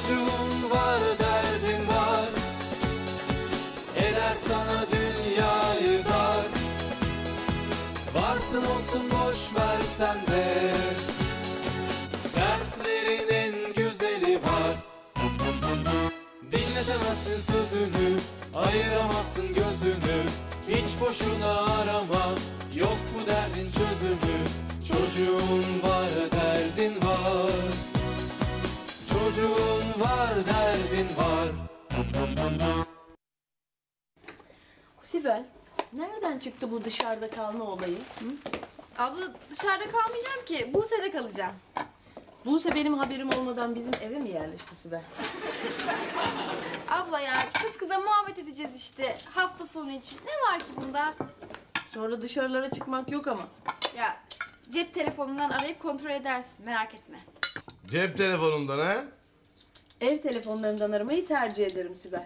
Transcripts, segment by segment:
Çocuğun var, derdin var, eder sana dünyayı dar. Varsın olsun boş ver sen de, dertlerin en güzeli var. Dinletemezsin sözünü, ayıramazsın gözünü, hiç boşuna arama, yok bu derdin çözümü. Çocuğun var, derdin var, çocuğun var, derdin var. Sibel, nereden çıktı bu dışarıda kalma olayı? Hı? Abla dışarıda kalmayacağım ki. Buse'de kalacağım. Buse benim haberim olmadan bizim eve mi yerleşti Sibel? Abla ya kız kıza muhabbet edeceğiz işte hafta sonu için. Ne var ki bunda? Sonra dışarılara çıkmak yok ama. Ya cep telefonundan arayıp kontrol edersin. Merak etme. Cep telefonundan ha? Ev telefonlarından aramayı tercih ederim Sibel.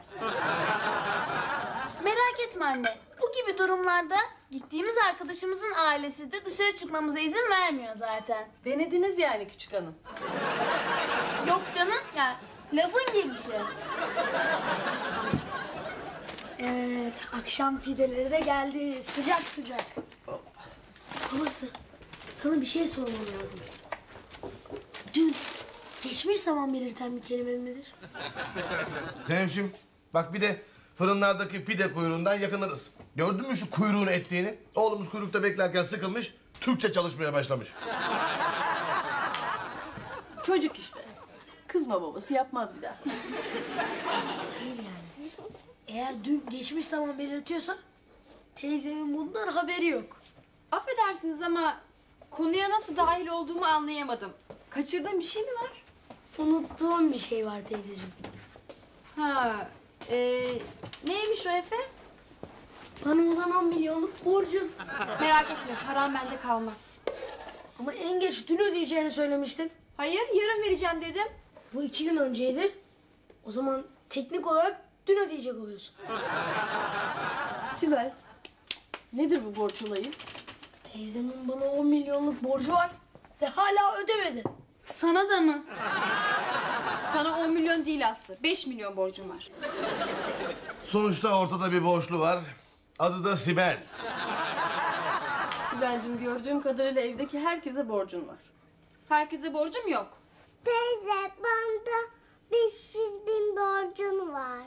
Merak etme anne. Bu gibi durumlarda gittiğimiz arkadaşımızın ailesi de dışarı çıkmamıza izin vermiyor zaten. Denediniz yani küçük hanım. Yok canım ya, lafın gelişi. Evet, akşam pideleri de geldi. Sıcak sıcak. Babası, sana bir şey sormam lazım. Dün geçmiş zaman belirten bir kelime midir? Zeynep'ciğim bak bir de fırınlardaki pide kuyruğundan yakınırız. Gördün mü şu kuyruğun ettiğini? Oğlumuz kuyrukta beklerken sıkılmış, Türkçe çalışmaya başlamış. Çocuk işte. Kızma babası, yapmaz bir daha. Değil yani. Eğer dün geçmiş zaman belirtiyorsa teyzemin bundan haberi yok. Affedersiniz ama konuya nasıl dahil olduğumu anlayamadım. Kaçırdığım bir şey mi var? Unuttuğum bir şey var teyzeciğim. Ha, neymiş o Efe? Bana olan 10 milyonluk borcun. Merak etme param bende kalmaz. Ama en geç dün ödeyeceğini söylemiştin. Hayır yarın vereceğim dedim. Bu 2 gün önceydi. O zaman teknik olarak dün ödeyecek oluyorsun. Sibel, nedir bu borç olayı? Teyzemin bana 10 milyonluk borcu var ve hala ödemedi. Sana da mı? Sana 10 milyon değil Aslı. 5 milyon borcum var. Sonuçta ortada bir borçlu var. Adı da Sibel. Sibel'cim, gördüğüm kadarıyla evdeki herkese borcun var. Herkese borcum yok. Teyze, bana 500.000 borcun var.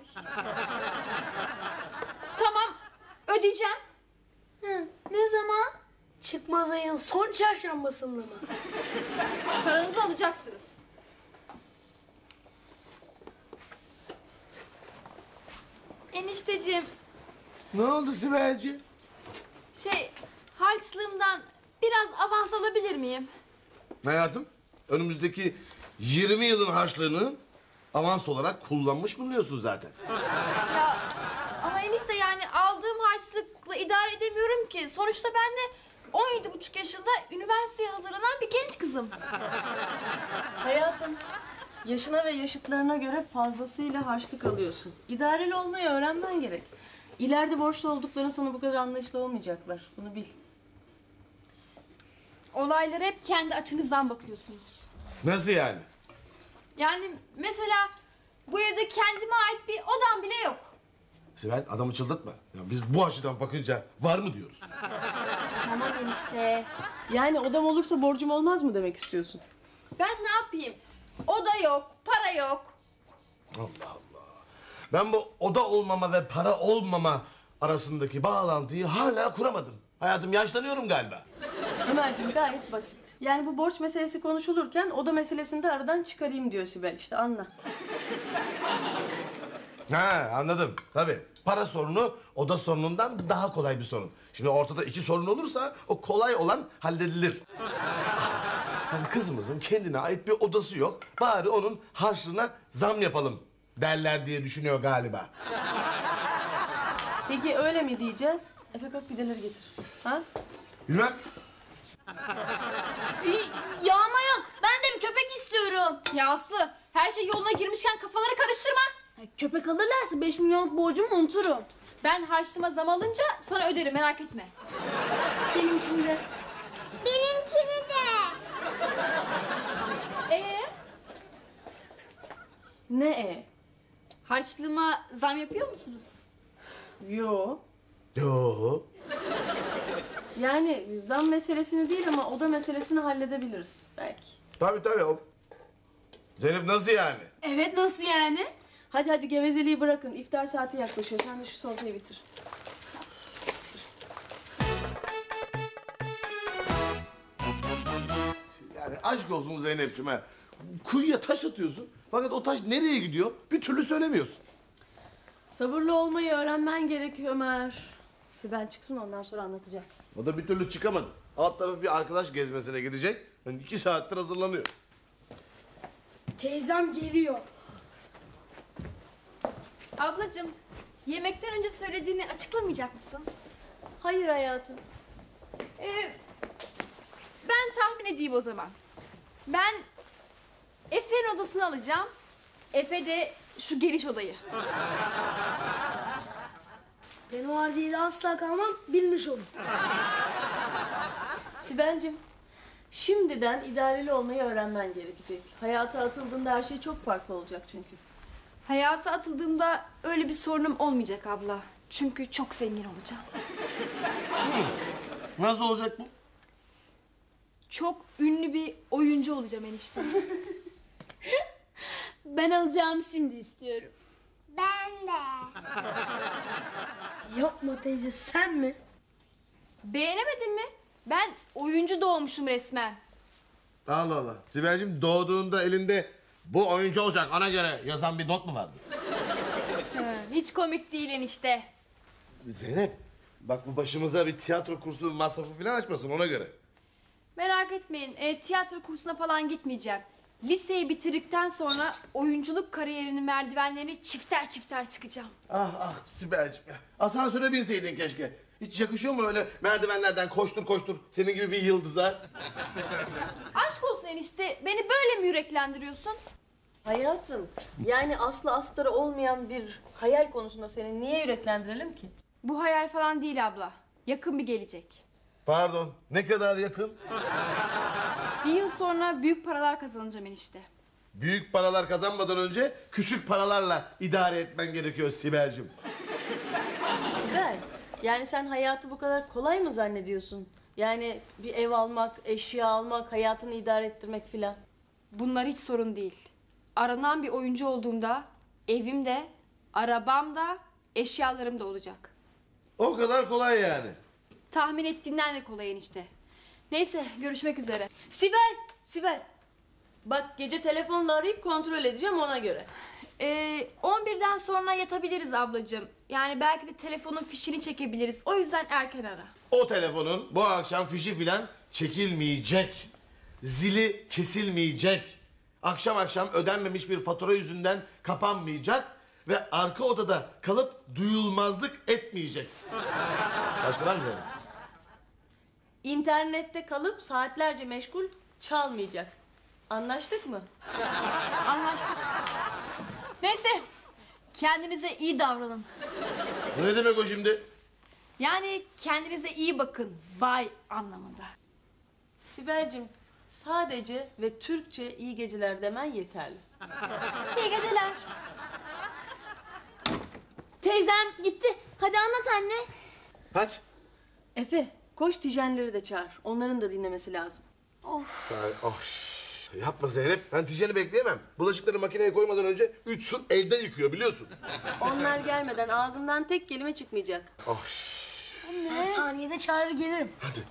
Tamam ödeyeceğim. Ne zaman? Çıkmaz ayın son çarşambasında mı? Paranızı alacaksınız. Enişteciğim, Ne oldu Sibel'ciğim? harçlığımdan biraz avans alabilir miyim? Hayatım, önümüzdeki 20 yılın harçlığını avans olarak kullanmış bulunuyorsun zaten. Ya ama enişte yani aldığım harçlıkla idare edemiyorum ki. Sonuçta ben de 17,5 yaşında üniversiteye hazırlanan bir genç kızım. Hayatım, yaşına ve yaşıtlarına göre fazlasıyla harçlık alıyorsun. İdareli olmayı öğrenmen gerek. İleride borçlu olduklarını sana bu kadar anlayışlı olmayacaklar. Bunu bil. Olaylara hep kendi açınızdan bakıyorsunuz. Nasıl yani? Yani mesela bu evde kendime ait bir odam bile yok. Sibel, adamı çıldırtma. Ya biz bu açıdan bakınca var mı diyoruz? Tamam enişte. Yani odam olursa borcum olmaz mı demek istiyorsun? Ben ne yapayım? Oda yok, para yok. Allah Allah. Ben bu oda olmama ve para olmama arasındaki bağlantıyı hala kuramadım. Hayatım, yaşlanıyorum galiba. Ömerciğim, gayet basit. Yani bu borç meselesi konuşulurken oda meselesini de aradan çıkarayım diyor Sibel, işte anla. Ha, anladım. Tabii. Para sorunu oda sorunundan daha kolay bir sorun. Şimdi ortada iki sorun olursa o kolay olan halledilir. Hani kızımızın kendine ait bir odası yok. Bari onun harçlığına zam yapalım derler diye düşünüyor galiba. Peki öyle mi diyeceğiz? Efe, kalk pideleri getir. Ha? Bilmem. Yağma yok. Ben de bir köpek istiyorum. Ya Aslı, her şey yoluna girmişken kafaları karıştırma. Köpek alırlarsa 5 milyonluk borcumu unuturum. Ben harçlığıma zam alınca sana öderim, merak etme. Benimkini de. Benimkini de. Ee? Ne e? Harçlığıma zam yapıyor musunuz? Yo. Yo. Yani zam meselesini değil ama oda meselesini halledebiliriz belki. Tabii. Zeynep nasıl yani? Evet, nasıl yani? Hadi gevezeliği bırakın. İftar saati yaklaşıyor. Sen de şu salatayı bitir. Yani aşk olsun Zeynep'ciğim ha. Kuyuya taş atıyorsun. Fakat o taş nereye gidiyor? Bir türlü söylemiyorsun. Sabırlı olmayı öğrenmen gerekiyor Ömer. Sibel çıksın, ondan sonra anlatacağım. O da bir türlü çıkamadı. Alt tarafı bir arkadaş gezmesine gidecek. Yani 2 saattir hazırlanıyor. Teyzem geliyor. Ablacığım, yemekten önce söylediğini açıklamayacak mısın? Hayır hayatım. Ben tahmin edeyim o zaman. Ben Efe'nin odasını alacağım. Efe de şu geniş odayı. Ben o ardiyede asla kalmam, bilmiş olun. Sibel'cim, şimdiden idareli olmayı öğrenmen gerekecek. Hayata atıldığında her şey çok farklı olacak çünkü. Hayata atıldığımda öyle bir sorunum olmayacak abla. Çünkü çok zengin olacağım. Nasıl olacak bu? Çok ünlü bir oyuncu olacağım enişte. Ben alacağım şimdi istiyorum. Ben de. Yapma teyze, sen mi? Beğenemedin mi? Ben oyuncu doğmuşum resmen. Allah. Sibel'cim doğduğunda elinde bu oyuncu olacak ona göre yazan bir not mu vardı? Hiç komik değil enişte. Zeynep bak bu başımıza bir tiyatro kursu masrafı falan açmasın ona göre. Merak etmeyin, tiyatro kursuna falan gitmeyeceğim. Liseyi bitirdikten sonra oyunculuk kariyerinin merdivenlerini çifter çifter çıkacağım. Ah Sibel'cim ya. Asansöre binseydin keşke. Hiç yakışıyor mu öyle merdivenlerden koştur senin gibi bir yıldıza? Aşk olsun enişte, beni böyle mi yüreklendiriyorsun? Hayatım, yani aslı astarı olmayan bir hayal konusunda seni niye yüreklendirelim ki? Bu hayal falan değil abla. Yakın bir gelecek. Pardon ne kadar yakın? Bir yıl sonra büyük paralar kazanacağım enişte. Büyük paralar kazanmadan önce küçük paralarla idare etmen gerekiyor Sibel'cim. Sibel, yani sen hayatı bu kadar kolay mı zannediyorsun? Yani bir ev almak, eşya almak, hayatını idare ettirmek filan. Bunlar hiç sorun değil. Aranan bir oyuncu olduğumda evim de, arabam da, eşyalarım da olacak. O kadar kolay yani. Tahmin ettiğinden de kolay enişte. Neyse, görüşmek üzere. Sibel. Bak gece telefonla arayıp kontrol edeceğim ona göre. 11'den sonra yatabiliriz ablacığım. Yani belki de telefonun fişini çekebiliriz. O yüzden erken ara. O telefonun bu akşam fişi filan çekilmeyecek. Zili kesilmeyecek. Akşam ödenmemiş bir fatura yüzünden kapanmayacak. Ve arka odada kalıp duyulmazlık etmeyecek. Başka var mı senin? İnternette kalıp saatlerce meşgul çalmayacak. Anlaştık mı? Anlaştık. Neyse, kendinize iyi davranın. Bu ne demek o şimdi? Yani kendinize iyi bakın. Bay anlamında. Sibel'cim sadece ve Türkçe iyi geceler demen yeterli. İyi geceler. Teyzem gitti. Hadi anlat anne. Hadi. Efe koş Tijenleri de çağır. Onların da dinlemesi lazım. Yapma Zeynep. Ben Tijen'i bekleyemem. Bulaşıkları makineye koymadan önce 3 su elde yıkıyor biliyorsun. Onlar gelmeden ağzımdan tek kelime çıkmayacak. Ben saniyede çağırır gelirim. Hadi.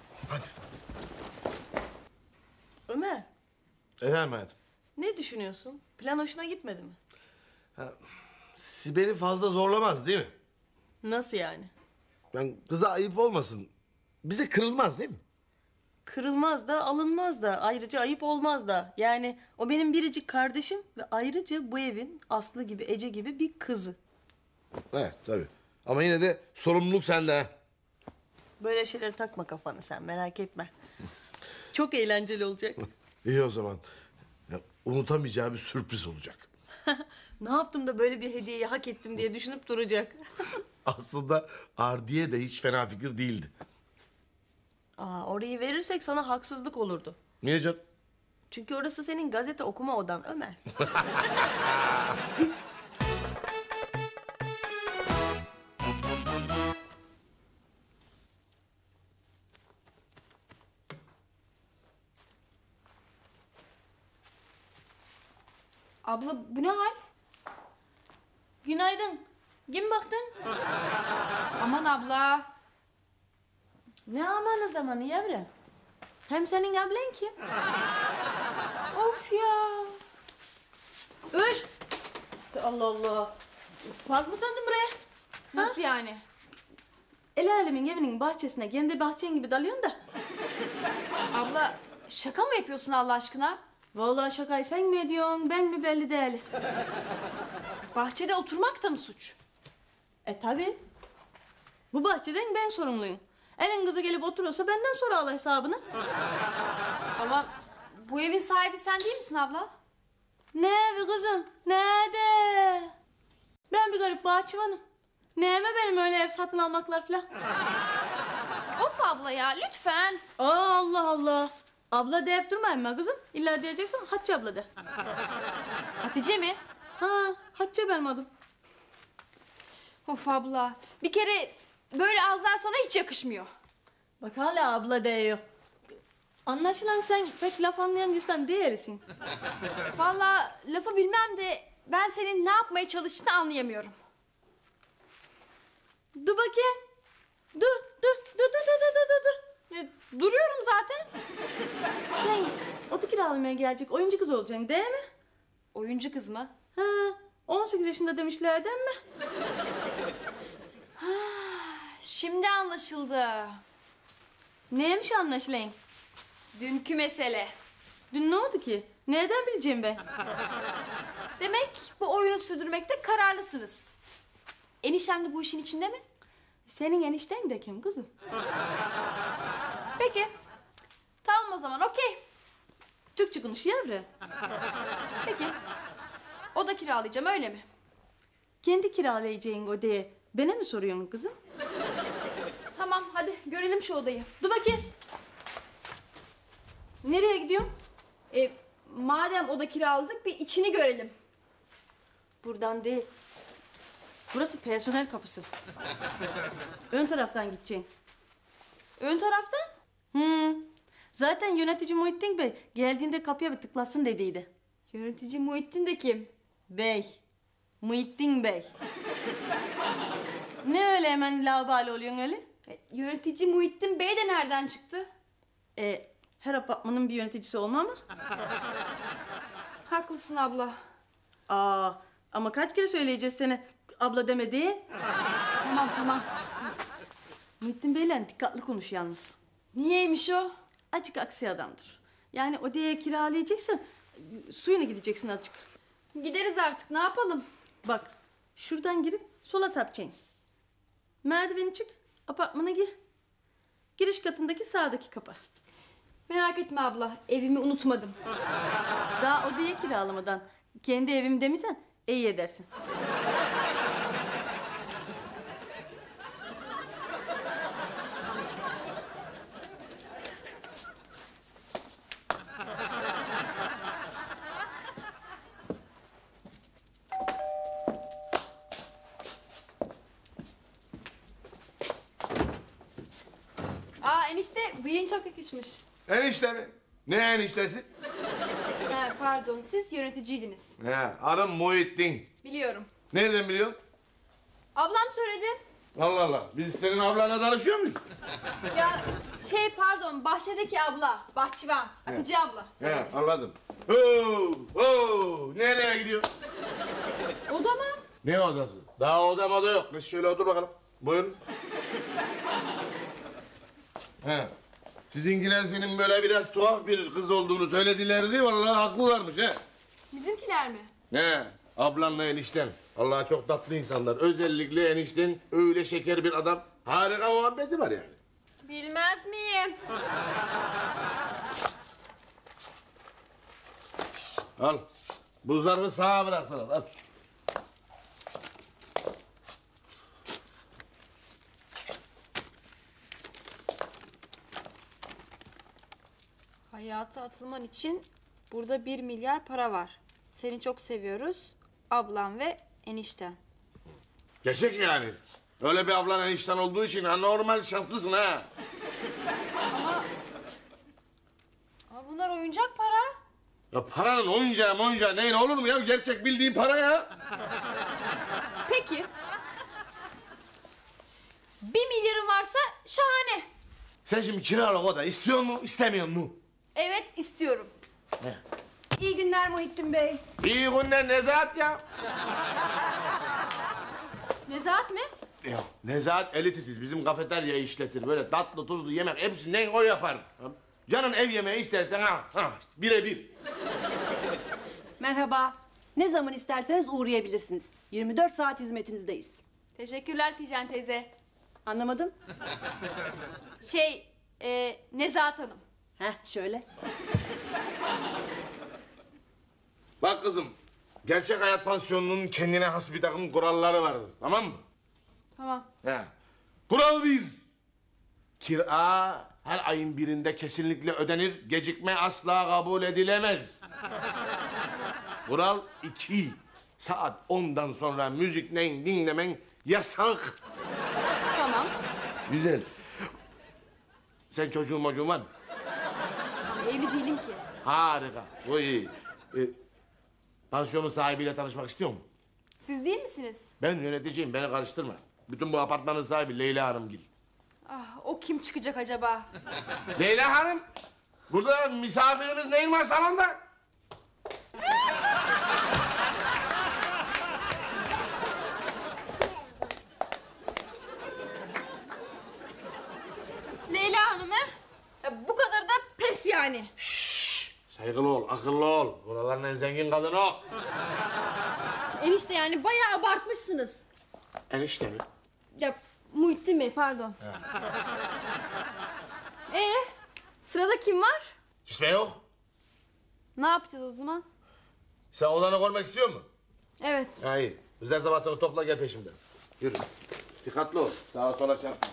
Ömer, Efendim hayatım. ne düşünüyorsun? Plan hoşuna gitmedi mi? Sibel'i fazla zorlamaz değil mi? Nasıl yani? Yani kıza ayıp olmasın. Bize kırılmaz değil mi? Kırılmaz da, alınmaz da, ayrıca ayıp olmaz da. Yani o benim biricik kardeşim ve ayrıca bu evin Aslı gibi, Ece gibi bir kızı. Evet tabii. Ama yine de sorumluluk sende ha. Böyle şeyleri takma kafana sen, merak etme. Çok eğlenceli olacak. İyi o zaman. Ya, unutamayacağı bir sürpriz olacak. Ne yaptım da böyle bir hediyeyi hak ettim diye düşünüp duracak. Aslında Ardiye de hiç fena fikir değildi. Orayı verirsek sana haksızlık olurdu. Niye canım? Çünkü orası senin gazete okuma odan Ömer. Abla bu ne hal? Günaydın. Kim baktın? Aman abla. Ne amanı zamanı yavrum? Hem senin ablan kim? Of ya. Üş! Allah Allah. Park mı sandın buraya? Nasıl yani? El alemin evinin bahçesine kendi bahçen gibi dalıyorsun da. Abla şaka mı yapıyorsun Allah aşkına? Vallahi şakayı sen mi ediyorsun, ben mi belli değil. Bahçede oturmak da mı suç? Tabi. Bu bahçeden ben sorumluyum. Elin kızı gelip oturuyorsa benden sonra al hesabını. Ama bu evin sahibi sen değil misin abla? Ne evi kızım, ne de. Ben bir garip bahçıvanım. Neyime benim öyle ev satın almaklar falan. Of abla ya lütfen. Allah Allah. Abla deyip durmayayım ben kızım. İlla diyeceksen Hatice abla de. Hatice mi? Ha, Hatice benim adım. Of abla. Bir kere böyle ağızlar sana hiç yakışmıyor. Bak hala abla diyor. Anlaşılan sen pek laf anlayan insan değilsin. Vallahi lafı bilmem de ben senin ne yapmaya çalıştığını anlayamıyorum. Dur bakayım. Dur. Duruyorum zaten. Sen otu kiralamaya gelecek oyuncu kız olacaksın değil mi? Oyuncu kız mı? Ha, 18 yaşında demişler değil mi? Şimdi anlaşıldı. Neymiş anlaşılan? Dünkü mesele. Dün ne oldu ki? Nereden bileceğim ben? Demek bu oyunu sürdürmekte kararlısınız. Eniştem de bu işin içinde mi? Senin enişten de kim kızım? Peki. Tamam o zaman okey. Türkçe konuş yavrum. Peki. Oda kiralayacağım öyle mi? Kendi kiralayacağın odaya bana mi soruyorsun kızım? Tamam hadi görelim şu odayı. Dur bakayım. Nereye gidiyorsun? Madem oda kiraladık bir içini görelim. Buradan değil. Burası personel kapısı. Ön taraftan gideceksin. Ön taraftan? Zaten yönetici Muhittin Bey geldiğinde kapıya bir tıklasın dediydi. Yönetici Muhittin de kim? Bey. Muhittin Bey. Ne öyle hemen laubali oluyorsun öyle? Yönetici Muhittin Bey de nereden çıktı? Her apartmanın bir yöneticisi olma mı? Haklısın abla. Ama kaç kere söyleyeceğiz sana abla deme diye. Tamam. Muhittin Bey'le dikkatli konuş yalnız. Niyeymiş o? Acık aksi adamdır. Yani odaya kiralayacaksan suyuna gideceksin azıcık. Gideriz artık ne yapalım? Bak şuradan girip sola sapacaksın. Merdiveni çık, apartmana gir. Giriş katındaki sağdaki kapı. Merak etme abla evimi unutmadım. Daha odayı kiralamadan kendi evim demesen iyi edersin. Enişte bıyığın çok yakışmış. Enişte mi? Ne eniştesi? Pardon siz yöneticiydiniz. He, adım Muhittin. Biliyorum. Nereden biliyorsun? Ablam söyledi. Allah Allah. Biz senin ablanla tanışıyor muyuz? Ya pardon bahçedeki abla. Bahçıvan. Hatice abla. He, anladım. Oo, nereye gidiyor? Oda mı? Ne odası? Daha odamada yok. Kız şöyle otur bakalım. Buyurun. He. Sizinkiler senin böyle biraz tuhaf bir kız olduğunu söyledilerdi. Vallahi haklılarmış he. Bizimkiler mi? Ne? Ablanla enişten. Vallahi çok tatlı insanlar. Özellikle enişten öyle şeker bir adam. Harika muhabbeti var yani. Bilmez miyim? Al. Bu zarfı sağa bıraktılar. Al. Hayata atılman için Burada 1 milyar para var. Seni çok seviyoruz. Ablam ve enişten. Gerçek yani. Öyle bir ablan enişten olduğu için anormal şanslısın ha. Ama bunlar oyuncak para. Ya paranın oyuncağı neyin olur mu ya? Gerçek bildiğin para ya. Peki. 1 milyarın varsa şahane. Sen şimdi kiralık oda istiyor mu, istemiyor mu? Evet istiyorum. İyi günler Muhittin Bey. İyi günler Nezahat ya. Nezahat mi? Ya Nezahat eli titiz. Bizim kafeterya işletir. Böyle tatlı tuzlu yemek hepsinden o yapar. Canın ev yemeği istersen birebir. Merhaba. Ne zaman isterseniz uğrayabilirsiniz. 24 saat hizmetinizdeyiz. Teşekkürler Tijen teyze. Anlamadım. Nezahat Hanım. Heh şöyle. Bak kızım, gerçek hayat pansiyonunun kendine has bir takım kuralları vardır. Tamam mı? Tamam. He. Kural 1. Kira her ayın birinde kesinlikle ödenir. Gecikme asla kabul edilemez. Kural 2. Saat 10'dan sonra müzik dinlemen yasak. Tamam. Güzel. Sen çocuğun var mı? Evli değilim ki. Harika. O iyi. Pansiyonun sahibiyle tanışmak istiyor musun? Siz değil misiniz? Ben yöneticiyim, beni karıştırma. Bütün bu apartmanın sahibi Leyla Hanımgil. Ah, o kim çıkacak acaba? Leyla Hanım, burada misafirimiz neyin var salonda? Leyla Hanım ha? Ya bu kadar da pes yani. Saygılı ol, akıllı ol. Buraların en zengin kadını o. Enişte yani bayağı abartmışsınız. Enişte mi? Ya Muhittin Bey pardon. Sırada kim var? İsmi yok. Ne yapacağız o zaman? Sen odanı görmek istiyor musun? Evet. Ha iyi. Güzel zamanını topla gel peşimden. Yürü. Dikkatli ol. Sağa sola çarpma.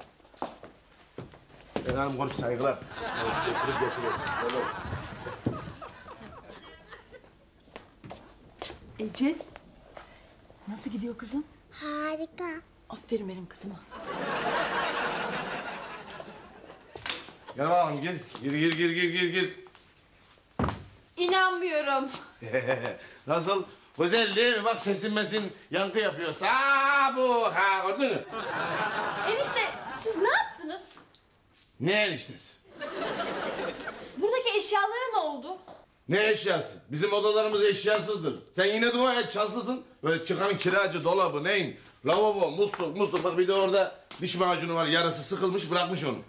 Leyla Hanım konuş saygılar. Götürüp götürüyor. Tamam. Ece. Nasıl gidiyor kızım? Harika. Aferin benim kızıma. Gel bakalım gir. Gir. İnanmıyorum. Nasıl? Güzel değil mi? Bak sesin mesin yankı yapıyor. Bu ha gördün mü? Enişte siz ne yaptınız? Ne eniştesi? Buradaki eşyalara ne oldu? Ne eşyası? Bizim odalarımız eşyasızdır. Sen yine dua et şanslısın. Böyle çıkan kiracı dolabı neyin? Lavabo, musluk. Bak bir de orada diş macunu var. Yarısı sıkılmış bırakmış onu.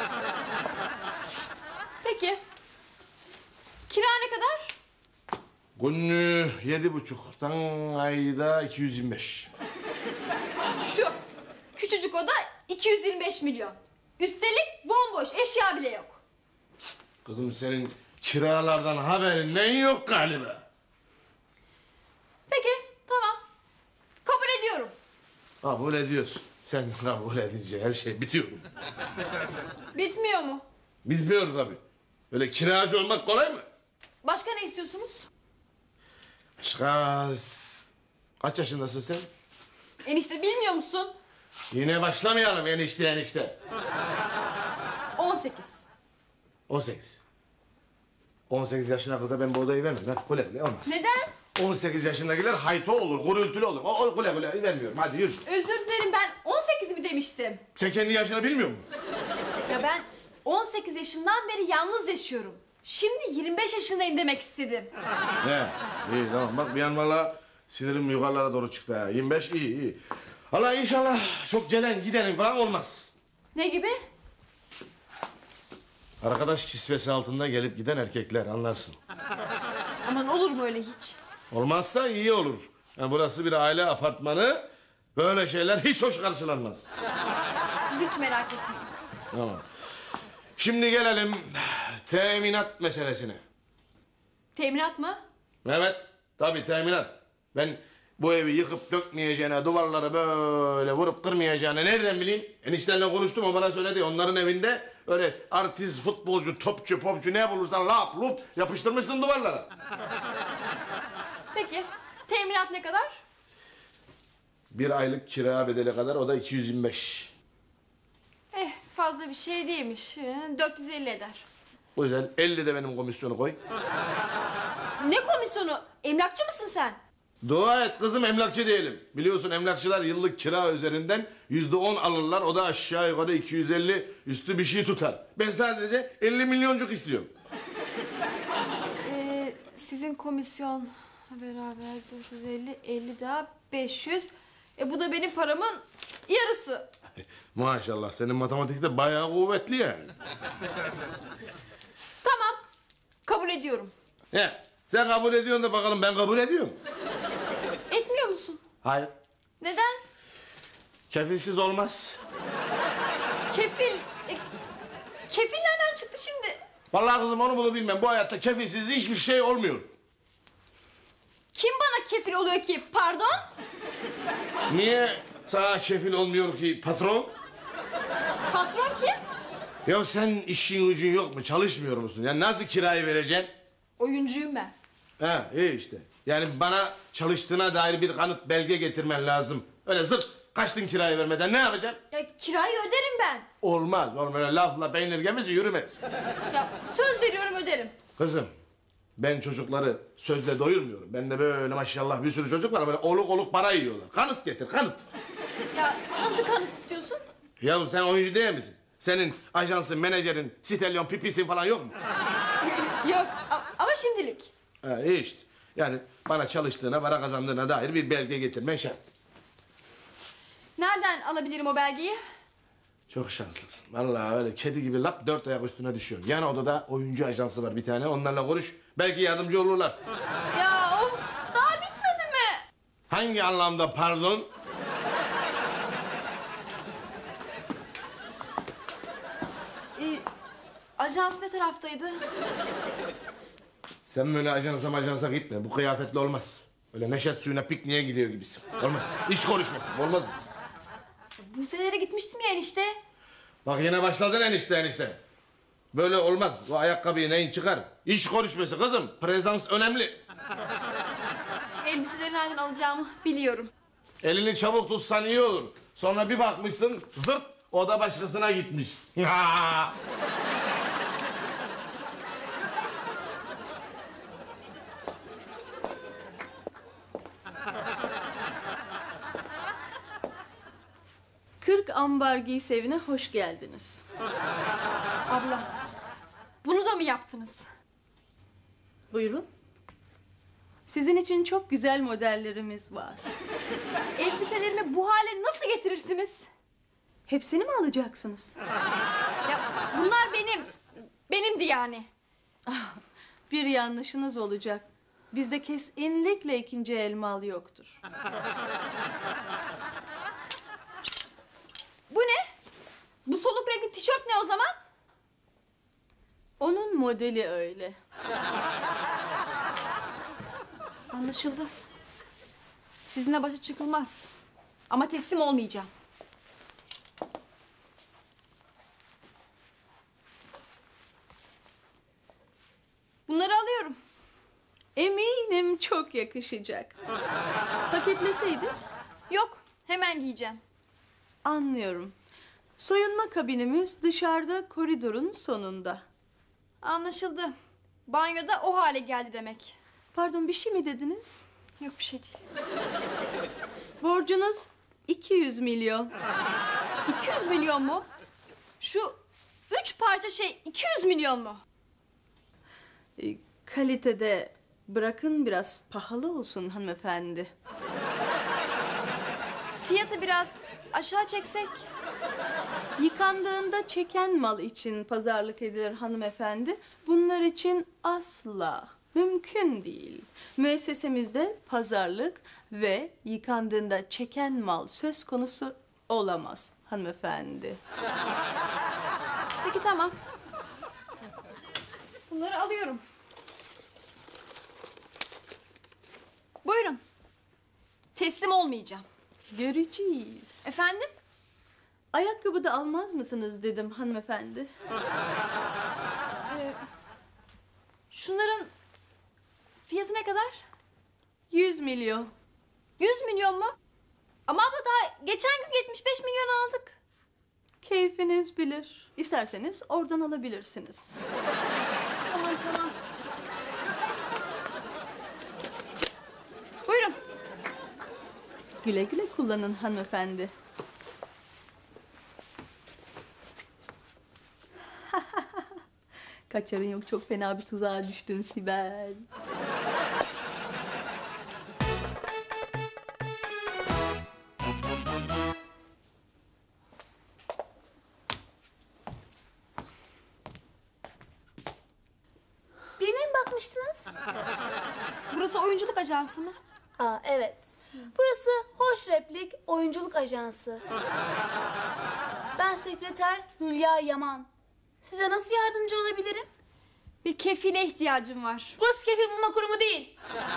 Peki. Kira ne kadar? Günlüğü 7,5'tan ayda 225. Şu. Küçücük oda 225 milyon. Üstelik bomboş eşya bile yok. Kızım senin kiralardan haberin neyin yok galiba. Peki tamam. Kabul ediyorum. Kabul ediyorsun. Sen kabul edince her şey bitiyor. Bitmiyor mu? Bitmiyor tabii. Böyle kiracı olmak kolay mı? Başka ne istiyorsunuz? Şkas. Kaç yaşındasın sen? Enişte bilmiyor musun? Yine başlamayalım enişte. 18. 18. 18 yaşına kıza ben bu odayı vermem. Ver, kule olmaz. Neden? 18 yaşındakiler hayto olur, gurultulu olur. O kule vermiyorum. Hadi yürü. Özür dilerim ben 18 mi demiştim? Sen kendi yaşını bilmiyor musun? Ya ben 18 yaşından beri yalnız yaşıyorum. Şimdi 25 yaşındayım demek istedim. Ne? İyi tamam. Bak bir an valla sinirim yukarılara doğru çıktı ha. 25 iyi. Allah inşallah çok gelen gidenin falan olmaz. Ne gibi? Arkadaş kisvesi altında gelip giden erkekler anlarsın. Aman olur mu öyle hiç? Olmazsa iyi olur. Yani burası bir aile apartmanı. Böyle şeyler hiç hoş karşılanmaz. Siz hiç merak etmeyin. Tamam. Şimdi gelelim teminat meselesine. Teminat mı? Evet, tabii teminat. Ben bu evi yıkıp dökmeyeceğine, duvarları böyle vurup kırmayacağını nereden bileyim? Eniştenle konuştum, o bana söyledi. Onların evinde Öyle artist, futbolcu, topçu, popçu ne bulursan lap lup yapıştırmışsın duvarlara. Peki teminat ne kadar? Bir aylık kira bedeli kadar, o da 225. Fazla bir şey değilmiş. 450 eder. O yüzden 50 de benim komisyonu koy. Ne komisyonu? Emlakçı mısın sen? Dua et kızım, emlakçı diyelim. Biliyorsun emlakçılar yıllık kira üzerinden %10 alırlar. O da aşağı yukarı 250 üstü bir şey tutar. Ben sadece 50 milyoncuk istiyorum. Sizin komisyon beraber 450, 50 daha 500. Bu da benim paramın yarısı. Maşallah, senin matematikte bayağı kuvvetli yani. Tamam. Kabul ediyorum. He, sen kabul ediyorsun da bakalım ben kabul ediyorum. Etmiyor musun? Hayır. Neden? Kefilsiz olmaz. Kefil... kefil nereden çıktı şimdi? Vallahi kızım onu bunu bilmem. Bu hayatta kefilsiz hiçbir şey olmuyor. Kim bana kefil oluyor ki? Pardon? Niye sana kefil olmuyor ki patron? Patron kim? Ya sen işin gücün yok mu? Çalışmıyor musun? Ya nasıl kirayı vereceksin? Oyuncuyum ben. Ha iyi işte. Yani bana çalıştığına dair bir kanıt, belge getirmen lazım. Öyle zırt kaçtın kirayı vermeden ne yapacaksın? Ya kirayı öderim ben. Olmaz. Öyle lafla peynir gemisi yürümez. Ya söz veriyorum öderim. Kızım, ben çocukları sözle doyurmuyorum. Bende böyle maşallah bir sürü çocuk var, böyle oluk oluk para yiyorlar. Kanıt getir, kanıt. Ya nasıl kanıt istiyorsun? Ya sen oyuncu değil misin? Senin ajansın, menajerin, sitelyon, pipisin falan yok mu? Yok ama şimdilik. Ha, iyi işte. Yani bana çalıştığına, para kazandığına dair bir belge getirmen şart. Nereden alabilirim o belgeyi? Çok şanslısın. Vallahi öyle kedi gibi lap 4 ayak üstüne düşüyorsun. Yan odada oyuncu ajansı var bir tane. Onlarla konuş. Belki yardımcı olurlar. Ya of daha bitmedi mi? Hangi anlamda pardon? Ajans ne taraftaydı? Sen böyle ajansa gitme. Bu kıyafetle olmaz. Öyle neşet suyuna pikniğe gidiyor gibisin. Olmaz. İş konuşması. Olmaz mı? Buse'lere gitmiştim ya enişte. Bak yine başladın enişte. Böyle olmaz. Bu ayakkabıyı neyin çıkar? İş konuşması kızım. Prezans önemli. Elbiseleri nereden alacağımı biliyorum. Elini çabuk tutsan iyi olur. Sonra bir bakmışsın zırt o da başkasına gitmiş. 40 ambar giysi evine hoş geldiniz. Abla bunu da mı yaptınız? Buyurun. Sizin için çok güzel modellerimiz var. Elbiselerimi bu hale nasıl getirirsiniz? Hepsini mi alacaksınız? Ya bunlar benimdi yani. Bir yanlışınız olacak. Bizde kesinlikle ikinci el mal yoktur. Bu ne? Bu soluk renkli tişört ne o zaman? Onun modeli öyle. Anlaşıldı. Sizinle başa çıkılmaz. Ama teslim olmayacağım. Bunları alıyorum. Eminim çok yakışacak. Paketleseydi Yok, hemen giyeceğim. anlıyorum. Soyunma kabinimiz dışarıda koridorun sonunda. Anlaşıldı. Banyoda o hale geldi demek. Pardon bir şey mi dediniz? Yok bir şey değil. Borcunuz 200 milyon. 200 milyon mu? Şu 3 parça şey 200 milyon mu? Kalitede bırakın biraz pahalı olsun hanımefendi. Fiyatı biraz aşağı çeksek. Yıkandığında çeken mal için pazarlık edilir hanımefendi. Bunlar için asla mümkün değil. Müessesemizde pazarlık ve yıkandığında çeken mal söz konusu olamaz hanımefendi. Peki tamam. Bunları alıyorum. Buyurun. Teslim olmayacağım. Göreceğiz. Efendim? Ayakkabı da almaz mısınız dedim hanımefendi. Şunların fiyatı ne kadar? 100 milyon. 100 milyon mu? Ama abla daha geçen gün 75 milyon aldık. Keyfiniz bilir. İsterseniz oradan alabilirsiniz. Tamam tamam. Buyurun. Güle güle kullanın hanımefendi. Kaçarın yok, çok fena bir tuzağa düştün Sibel. Birine mi bakmıştınız? Burası oyunculuk ajansı mı? Aa evet. Burası Hoş Replik Oyunculuk Ajansı. Ben sekreter Hülya Yaman. Size nasıl yardımcı olabilirim? Bir kefile ihtiyacım var. Burası kefil bulma kurumu değil.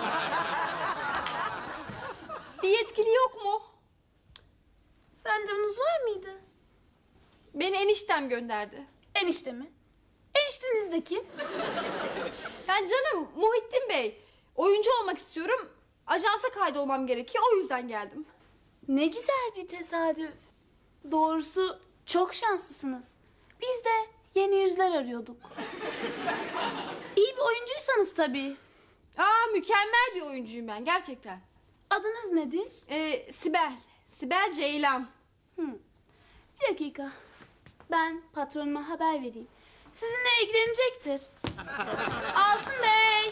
Bir yetkili yok mu? Randevunuz var mıydı? Beni eniştem gönderdi. Enişte mi? Enişteniz de kim? Yani canım Muhittin Bey. Oyuncu olmak istiyorum. Ajansa kaydolmam gerekiyor. O yüzden geldim. Ne güzel bir tesadüf. Doğrusu çok şanslısınız. Biz de yeni yüzler arıyorduk. İyi bir oyuncuysanız tabii. Mükemmel bir oyuncuyum ben gerçekten. Adınız nedir? Sibel. Sibel Ceylan. Bir dakika. Ben patronuma haber vereyim. Sizinle ilgilenecektir. Asım Bey.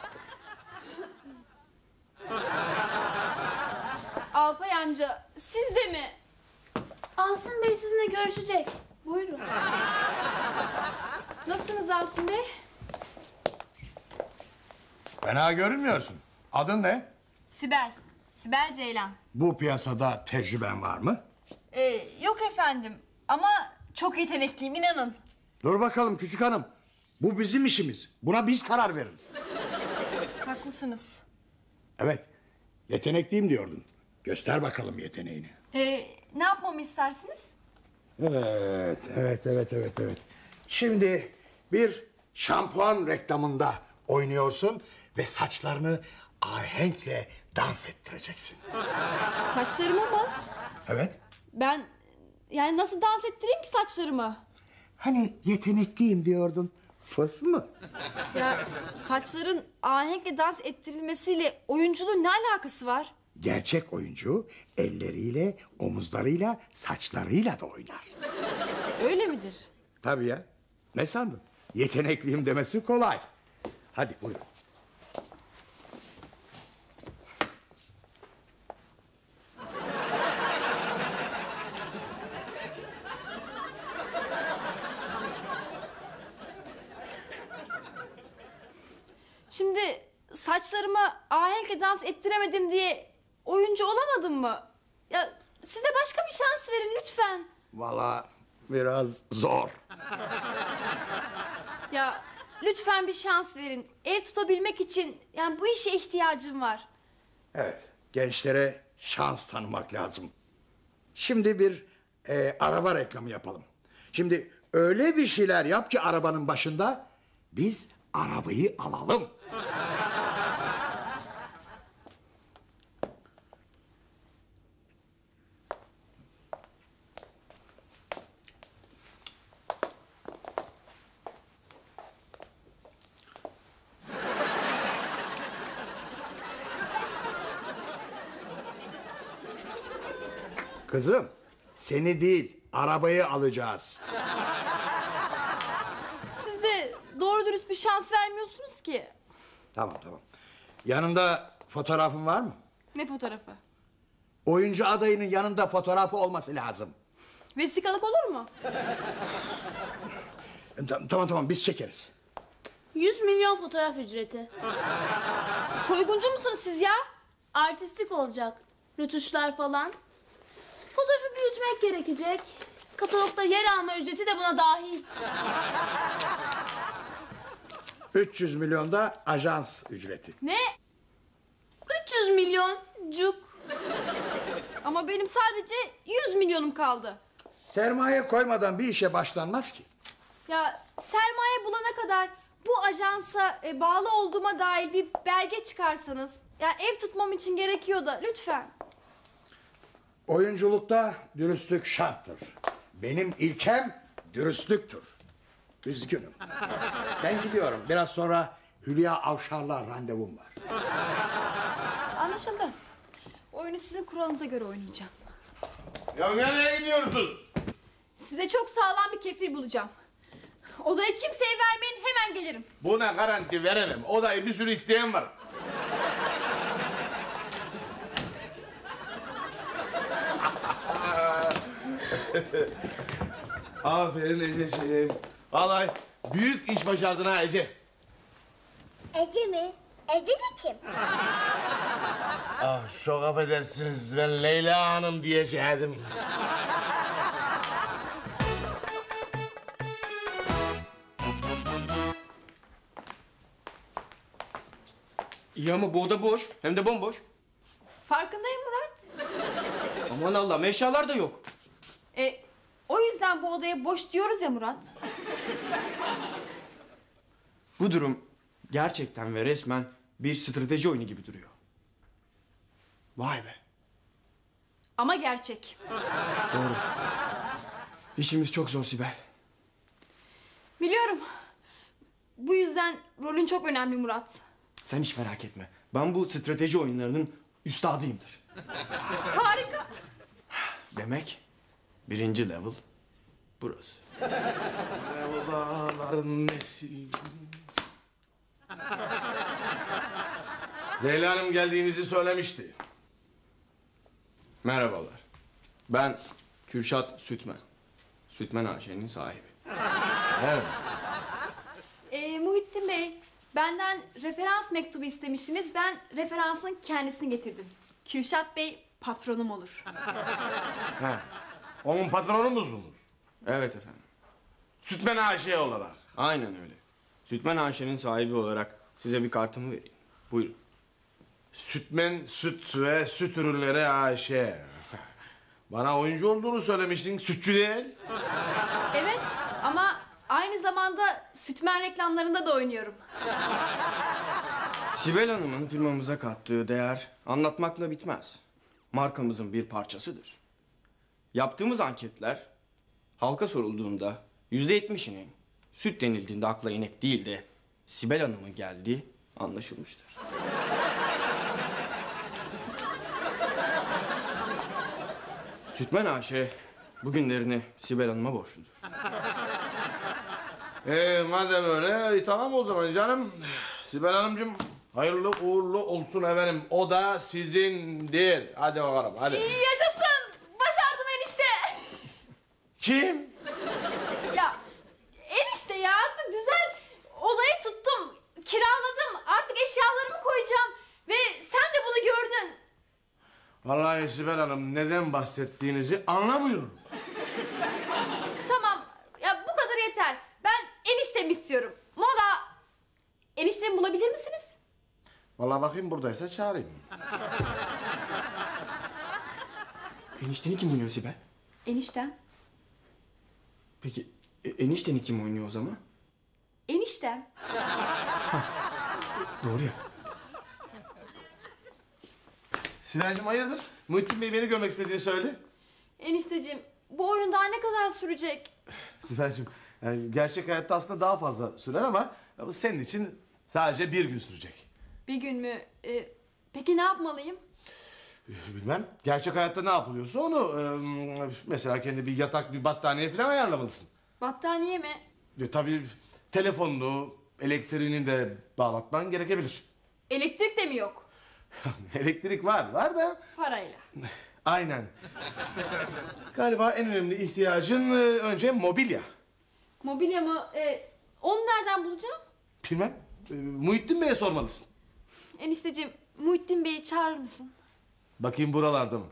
Alpay amca siz de mi? Asım Bey sizinle görüşecek. Buyurun. Nasılsınız Asım Bey? Fena görünmüyorsun. Adın ne? Sibel. Sibel Ceylan. Bu piyasada tecrüben var mı? Yok efendim ama çok yetenekliyim inanın. Dur bakalım küçük hanım. Bu bizim işimiz. Buna biz karar veririz. Haklısınız. Evet. Yetenekliyim diyordun. Göster bakalım yeteneğini. Ne yapmamı istersiniz? Evet. Şimdi bir şampuan reklamında oynuyorsun ve saçlarını ahenkle dans ettireceksin. Saçlarımı mı? Evet. Ben yani nasıl dans ettireyim ki saçlarımı? Hani yetenekliyim diyordun. Fıs mı? Ya saçların ahenkle dans ettirilmesiyle oyunculuğun ne alakası var? Gerçek oyuncu elleriyle, omuzlarıyla, saçlarıyla da oynar. Öyle midir? Tabii ya. Ne sandın? Yetenekliyim demesi kolay. Hadi buyurun. Şimdi saçlarıma ahenkle dans ettiremedim diye oyuncu olamadım mı? Ya siz de başka bir şans verin lütfen. Vallahi biraz zor. Ya lütfen bir şans verin. Ev tutabilmek için yani bu işe ihtiyacım var. Evet, gençlere şans tanımak lazım. Şimdi bir araba reklamı yapalım. Şimdi öyle bir şeyler yap ki arabanın başında biz arabayı alalım. Kızım, seni değil, arabayı alacağız. Siz de doğru dürüst bir şans vermiyorsunuz ki. Tamam. Yanında fotoğrafın var mı? Ne fotoğrafı? Oyuncu adayının yanında fotoğrafı olması lazım. Vesikalık olur mu? Tamam, biz çekeriz. 100 milyon fotoğraf ücreti. Soyguncu musunuz siz ya? Artistik olacak. Rötuşlar falan. Fotoğrafı büyütmek gerekecek. Katalogda yer alma ücreti de buna dahil. 300 milyon da ajans ücreti. Ne? 300 milyon cuk. Ama benim sadece 100 milyonum kaldı. Sermaye koymadan bir işe başlanmaz ki. Ya sermaye bulana kadar bu ajansa bağlı olduğuma dair bir belge çıkarsanız. Ya ev tutmam için gerekiyor da lütfen. Oyunculukta dürüstlük şarttır. Benim ilkem dürüstlüktür. Üzgünüm. Ben gidiyorum. Biraz sonra Hülya Avşar'la randevum var. Anlaşıldı. Oyunu sizin kuralınıza göre oynayacağım. Ya nereye gidiyorsun? Size çok sağlam bir kefil bulacağım. Odayı kimseye vermeyin, hemen gelirim. Buna garanti veremem. Odayı bir sürü isteyen var. Aferin Ececiğim. Vallahi büyük iş başardın ha Ece. Ece mi? Ece de kim? Ah çok affedersiniz, ben Leyla Hanım diyecektim. İyi ama bu oda boş. Hem de bomboş. Farkındayım Murat. Aman Allah'ım, eşyalar da yok. O yüzden bu odaya boş diyoruz ya Murat. Bu durum gerçekten ve resmen bir strateji oyunu gibi duruyor. Vay be. Ama gerçek. Doğru. İşimiz çok zor Sibel. Biliyorum. Bu yüzden rolün çok önemli Murat. Sen hiç merak etme. Ben bu strateji oyunlarının üstadıyımdır. Harika. Demek birinci level burası. Dağların nesi? Leyla Hanım geldiğinizi söylemişti. Merhabalar. Ben Kürşat Sütmen. Sütmen AŞ'nin sahibi. Evet. Muhittin Bey, benden referans mektubu istemiştiniz. Ben referansın kendisini getirdim. Kürşat Bey patronum olur. Onun patronu musunuz? Evet efendim. Sütmen AŞ olarak. Aynen öyle. Sütmen AŞ'nin sahibi olarak size bir kartımı vereyim. Buyurun. Sütmen Süt ve Süt Ürünleri AŞ. Bana oyuncu olduğunu söylemiştin, sütçü değil. Evet ama aynı zamanda Sütmen reklamlarında da oynuyorum. Sibel Hanım'ın firmamıza kattığı değer anlatmakla bitmez. Markamızın bir parçasıdır. Yaptığımız anketler halka sorulduğunda %70'inin süt denildiğinde akla inek değil de Sibel Hanım'ın geldiği anlaşılmıştır. Sütmen AŞ bugünlerini Sibel Hanım'a borçludur. Madem öyle, tamam o zaman canım. Sibel Hanımcığım, hayırlı uğurlu olsun efendim. O da sizindir. Hadi bakalım, hadi. Yaşasın! Başardım enişte! Kim? Ya enişte ya artık güzel olayı tuttum. Kiraladım. Artık eşyalarımı koyacağım. Ve sen de bunu gördün. Vallahi Sibel Hanım, neden bahsettiğinizi anlamıyorum. Tamam. Ya bu kadar yeter. Ben eniştemi istiyorum. Mola. Eniştemi bulabilir misiniz? Vallahi bakayım buradaysa çağırayım. Enişteni kim oynuyor Sibel? Eniştem. Peki enişteni kim oynuyor o zaman? Eniştem. Doğru ya. Sibel'cim hayırdır? Muhittin Bey beni görmek istediğini söyledi. Enişteciğim bu oyun daha ne kadar sürecek? Sibel'cim, yani gerçek hayatta aslında daha fazla sürer ama bu senin için sadece bir gün sürecek. Bir gün mü? Peki ne yapmalıyım? Bilmem. Gerçek hayatta ne yapılıyorsa onu mesela kendi bir yatak, bir battaniye falan ayarlamalısın. Battaniye mi? Tabii telefonunu, elektriğini de bağlatman gerekebilir. Elektrik de mi yok? Elektrik var da. Parayla. Aynen. Galiba en önemli ihtiyacın önce mobilya. Mobilya mı? Onu nereden bulacağım? Bilmem. Muhittin Bey'e sormalısın. Enişteciğim Muhittin Bey'i çağırır mısın? Bakayım buralarda mı?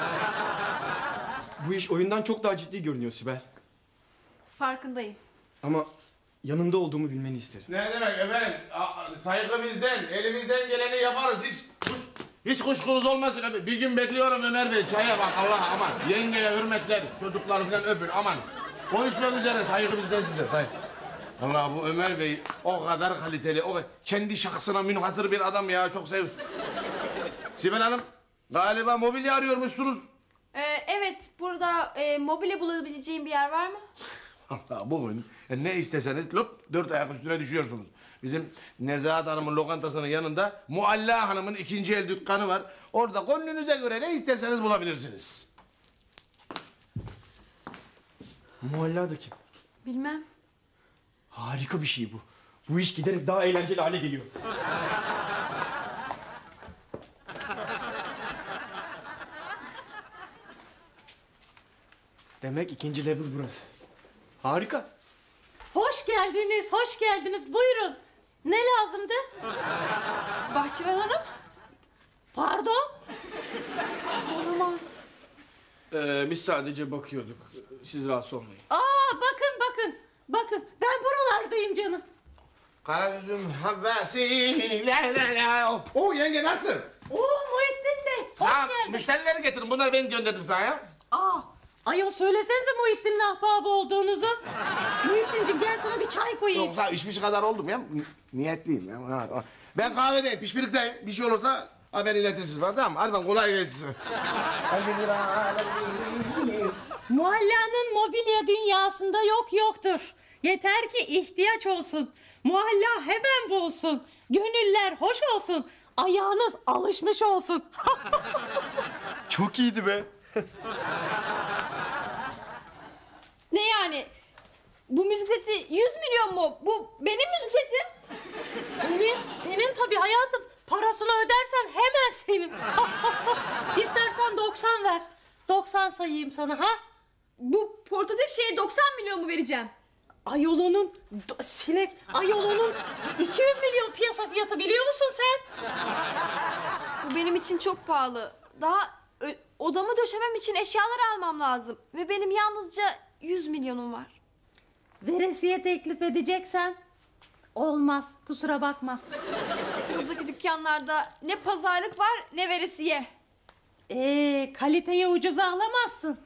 Bu iş oyundan çok daha ciddi görünüyor Sibel. Farkındayım. Ama yanında olduğumu bilmeni isterim. Ne demek efendim? Saygı bizden, elimizden geleni yaparız. Hiç Hiç kuşkunuz olmasın abi. Bir gün bekliyorum Ömer Bey. Çaya bak Allah aman. Yengeye hürmetler. Çocukları falan öpün aman. Konuşmak üzere saygı bizden size saygı. Allah bu Ömer Bey o kadar kaliteli, kendi şahsına münhasır bir adam ya. Çok sev. Sibel Hanım galiba mobilya arıyormuşsunuz. Evet, burada mobilya bulabileceğim bir yer var mı? Allah bugün ne isteseniz lop 4 ayak üstüne düşüyorsunuz. Bizim Nezahat Hanım'ın lokantasının yanında Mualla Hanım'ın ikinci el dükkanı var. Orada gönlünüze göre ne isterseniz bulabilirsiniz. Muhalla da kim? Bilmem. Harika bir şey bu. Bu iş giderek daha eğlenceli hale geliyor. Demek ikinci level burası. Harika. Hoş geldiniz, hoş geldiniz. Buyurun. Ne lazımdı? Bahçıvan Hanım? Pardon? Olamaz. Biz sadece bakıyorduk. Siz rahatsız olmayın. Bakın. Bakın, ben buralardayım canım. Kara üzüm habbesi la la la. O yenge nasıl? Muhittin Bey, hoş Sana geldin. müşterileri getirin. Bunları ben gönderdim sana ya. Ayol söylesenize Muhittin'in ahbabı olduğunuzu. Muhittin'cim gel sana bir çay koyayım. Yoksa içmiş kadar oldum ya. Niyetliyim ya. Ha. Ben kahvedeyim, pişpirikteyim. Bir şey olursa haber iletirsiniz bana tamam mı? Hadi ben kolay gelsin. Muhalla'nın mobilya dünyasında yoktur. Yeter ki ihtiyaç olsun. Muhalla hemen bulsun. Gönüller hoş olsun. Ayağınız alışmış olsun. Çok iyiydi be. Ne yani? Bu müzik seti 100 milyon mu? Bu benim müzik setim. Senin tabii hayatım. Parasını ödersen hemen senin. İstersen 90 ver. 90 sayayım sana ha. Bu portatif şeye 90 milyon mu vereceğim? Ayolunun sinek ayolunun 200 milyon piyasa fiyatı biliyor musun sen? Bu benim için çok pahalı. Daha odamı döşemem için eşyalar almam lazım. Ve benim yalnızca 100 milyonum var. Veresiye teklif edeceksen olmaz kusura bakma. Buradaki dükkanlarda ne pazarlık var ne veresiye. Kaliteyi ucuza alamazsın.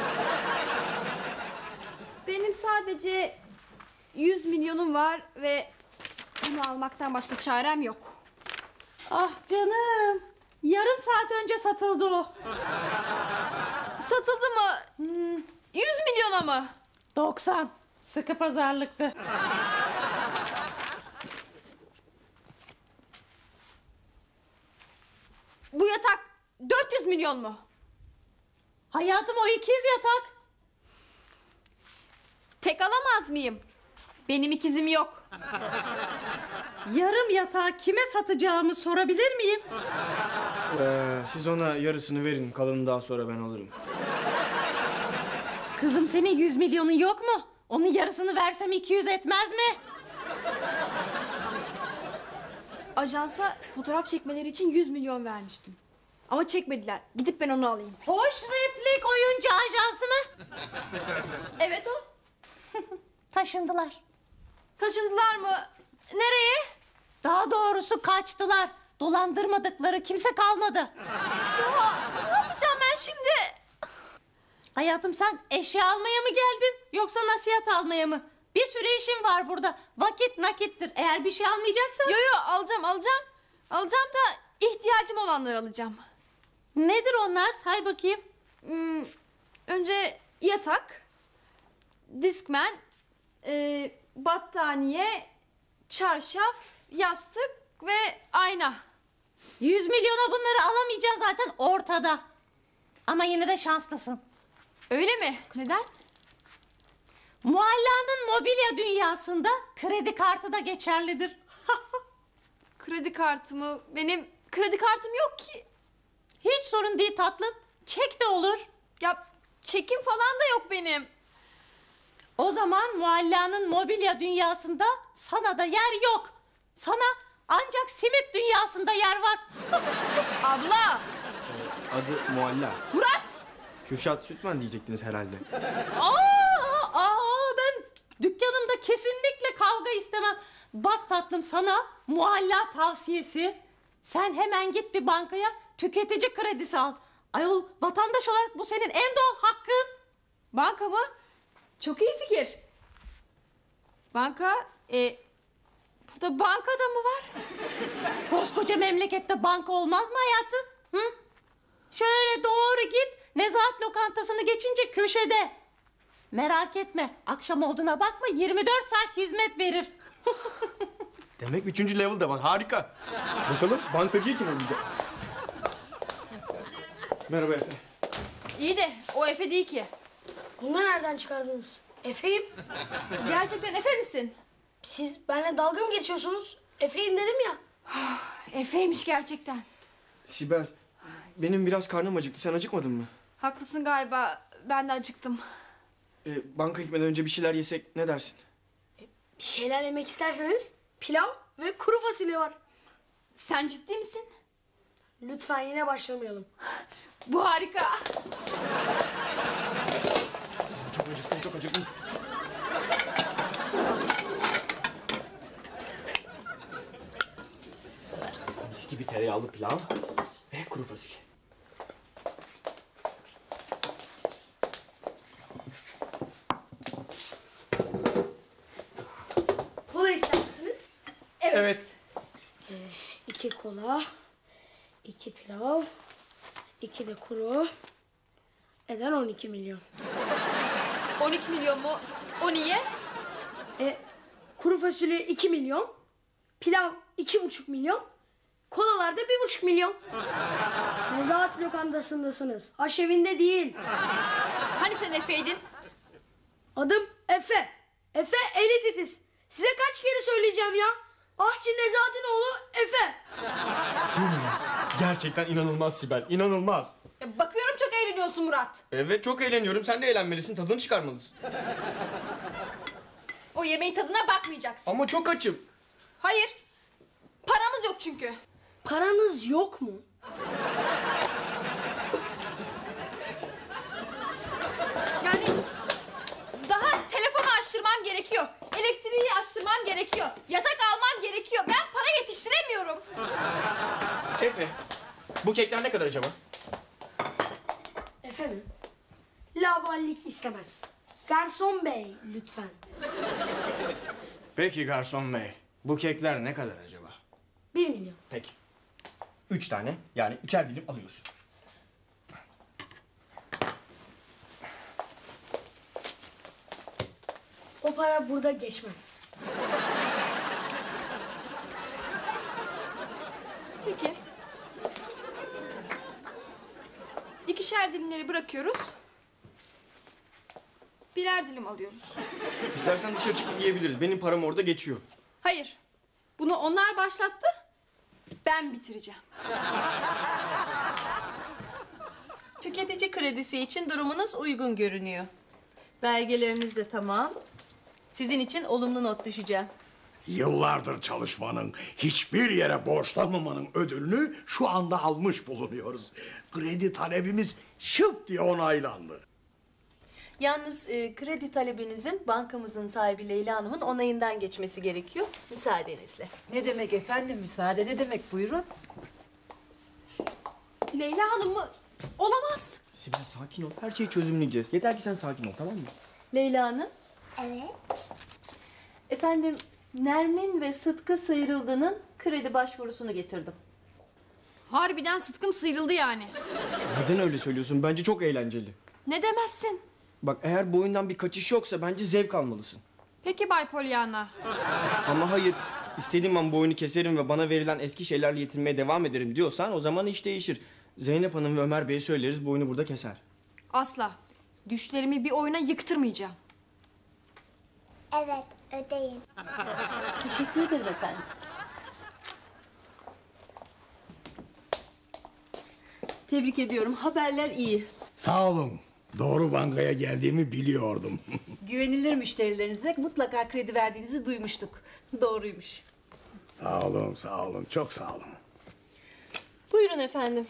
Benim sadece 100 milyonum var ve bunu almaktan başka çarem yok. Ah canım. Yarım saat önce satıldı o. Satıldı mı? 100 milyona mı? 90. Sıkı pazarlıktı. Bu yatak 400 milyon mu? Hayatım o ikiz yatak. Tek alamaz mıyım? Benim ikizim yok. Yarım yatağı kime satacağımı sorabilir miyim? Siz ona yarısını verin. Kalanını daha sonra ben alırım. Kızım senin 100 milyonun yok mu? Onun yarısını versem 200 etmez mi? Ajansa fotoğraf çekmeleri için 100 milyon vermiştim. Ama çekmediler. Gidip ben onu alayım. Hoş replik oyuncu ajansı mı? Evet o. Taşındılar. Taşındılar mı? Nereye? Daha doğrusu kaçtılar. Dolandırmadıkları kimse kalmadı. Ya, ne yapacağım ben şimdi? Hayatım sen eşya almaya mı geldin yoksa nasihat almaya mı? Bir sürü işim var burada. Vakit nakittir. Eğer bir şey almayacaksan... Yo alacağım. Alacağım da ihtiyacım olanları alacağım. Nedir onlar? Say bakayım. Önce yatak, Discman, battaniye, çarşaf, yastık ve ayna. 100 milyona bunları alamayacaksın zaten ortada. Ama yine de şanslısın. Öyle mi? Neden? Muhalla'nın mobilya dünyasında kredi kartı da geçerlidir. Kredi kartımı, benim kredi kartım yok ki. Hiç sorun değil tatlım. Çek de olur. Ya çekim falan da yok benim. O zaman Muhalla'nın mobilya dünyasında sana da yer yok. Sana ancak simit dünyasında yer var. Abla! Adı Mualla. Murat! Kürşat Sütman diyecektiniz herhalde. Ben dükkanımda kesinlikle kavga istemem. Bak tatlım sana Muhalla tavsiyesi. Sen hemen git bir bankaya tüketici kredisi al. Ayol, vatandaş olarak bu senin en doğal hakkın. Banka mı? Çok iyi fikir. Banka, burada banka da mı var? Koskoca memlekette banka olmaz mı hayatım? Hı? Şöyle doğru git, Nezahat lokantasını geçince köşede. Merak etme, akşam olduğuna bakma, 24 saat hizmet verir. Demek 3. level de var. Harika. Bakalım bankacıyı kim olacak? Merhaba Efe. İyi de o Efe değil ki. Bunu nereden çıkardınız? Efe'yim. Gerçekten Efe misin? Siz benimle dalga mı geçiyorsunuz? Efe'yim dedim ya. Efe'ymiş gerçekten. Sibel, benim biraz karnım acıktı. Sen acıkmadın mı? Haklısın galiba. Ben de acıktım. Banka gitmeden önce bir şeyler yesek ne dersin? Bir şeyler yemek isterseniz pilav ve kuru fasulye var. Sen ciddi misin? Lütfen yine başlamayalım. Bu harika. Çok acıktım, çok acıktım. Mis gibi tereyağlı pilav ve kuru fasulye. Kola ister misiniz? Evet. 2 kola, 2 pilav, 2 de kuru. Eden 12 milyon. 12 milyon mu? O niye? Kuru fasulye 2 milyon, pilav 2,5 milyon, kolalar da 1,5 milyon. Nezahat lokantasındasınız, aşevinde değil. Hani sen Efe'ydin? Adım Efe. Efe eli titiz. Size kaç kere söyleyeceğim ya? Ahçı Nezahat'ın oğlu Efe. Gerçekten inanılmaz Sibel, inanılmaz. Ya bakıyorum çok eğleniyorsun Murat. Evet, çok eğleniyorum. Sen de eğlenmelisin, tadını çıkarmalısın. O yemeğin tadına bakmayacaksın. Ama çok açım. Hayır. Paramız yok çünkü. Paranız yok mu? Yani daha telefonu açtırmam gerekiyor. Elektriği açtırmam gerekiyor. Yatak almam gerekiyor. Ben para yetiştiremiyorum. Efe, bu kekler ne kadar acaba? Efe mi? Laballik istemez. Garson bey lütfen. Peki garson bey, bu kekler ne kadar acaba? 1 milyon. Peki. 3 tane, yani 3'er dilim alıyoruz. O para burada geçmez. Peki. 2'şer dilimleri bırakıyoruz. 1'er dilim alıyoruz. İstersen dışarı çıkıp yiyebiliriz. Benim param orada geçiyor. Hayır. Bunu onlar başlattı. Ben bitireceğim. Tüketici kredisi için durumunuz uygun görünüyor. Belgeleriniz de tamam. Sizin için olumlu not düşeceğim. Yıllardır çalışmanın, hiçbir yere borçlanmamanın ödülünü şu anda almış bulunuyoruz. Kredi talebimiz şıp diye onaylandı. Yalnız kredi talebinizin bankamızın sahibi Leyla Hanım'ın onayından geçmesi gerekiyor. Müsaadenizle. Ne demek efendim, müsaade ne demek, buyurun. Leyla Hanım mı? Olamaz. Sibel sakin ol. Her şeyi çözümleyeceğiz. Yeter ki sen sakin ol, tamam mı? Leyla Hanım, Evet. efendim Nermin ve Sıtkı Sıyrıldı'nın kredi başvurusunu getirdim. Harbiden Sıtkım sıyrıldı yani. Neden öyle söylüyorsun? Bence çok eğlenceli. Ne demezsin? Bak eğer bu oyundan bir kaçış yoksa bence zevk almalısın. Peki Bay Pollyanna. Ama hayır, istediğim an bu oyunu keserim ve bana verilen eski şeylerle yetinmeye devam ederim diyorsan o zaman iş değişir. Zeynep Hanım ve Ömer Bey'e söyleriz, bu oyunu burada keser. Asla. Düşlerimi bir oyuna yıktırmayacağım. Evet, ödeyin. Teşekkür ederim efendim. Tebrik ediyorum. Haberler iyi. Sağ olun. Doğru bankaya geldiğimi biliyordum. Güvenilir müşterilerinize mutlaka kredi verdiğinizi duymuştuk. Doğruymuş. Sağ olun, sağ olun. Çok sağ olun. Buyurun efendim.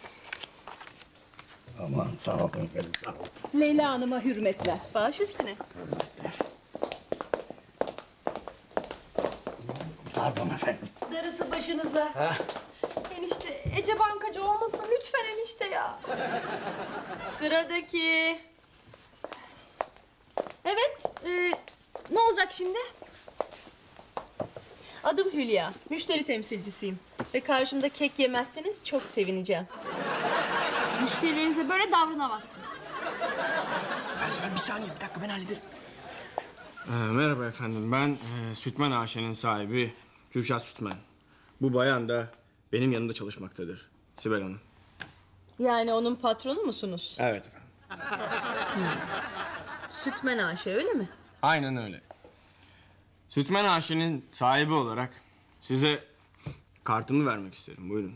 Aman sağ olun efendim, sağ olun. Leyla Hanım'a hürmetler. Baş üstüne. Pardon efendim. Darısı başınıza. Enişte Ece bankacı olmasın lütfen enişte ya. Sıradaki. Evet, ne olacak şimdi? Adım Hülya. Müşteri temsilcisiyim. Ve karşımda kek yemezseniz çok sevineceğim. Müşterilerinize böyle davranamazsınız. Bir saniye, bir dakika ben hallederim. Merhaba efendim, ben Sütmen AŞ'nin sahibi Kürşat Sütmen. Bu bayan da benim yanımda çalışmaktadır, Sibel Hanım. Yani onun patronu musunuz? Evet efendim. Sütmen AŞ öyle mi? Aynen öyle. Sütmen AŞ'nin sahibi olarak size kartımı vermek isterim, buyurun.